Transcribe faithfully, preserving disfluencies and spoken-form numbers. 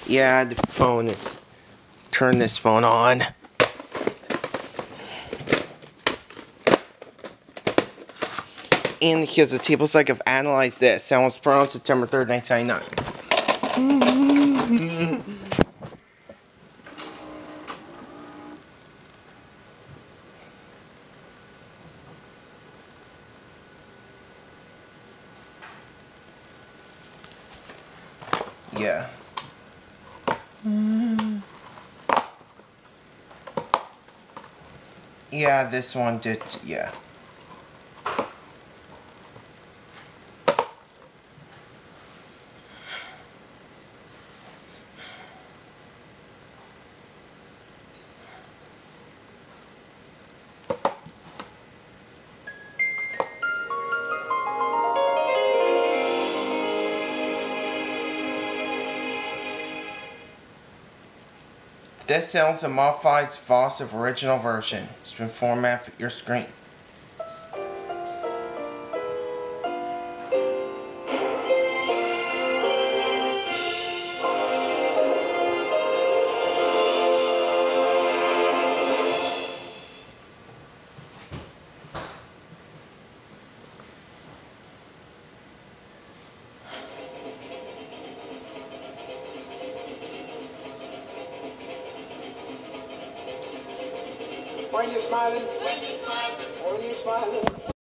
Yeah, the phone is... Turn this phone on. And here's a table psych of Analyze This. That was put on September third, nineteen ninety-nine. Yeah. Yeah, this one did, yeah. This sounds a modified Voss of original version. It's been formatted for your screen. When you're smiling, when you're smiling, when you're smiling.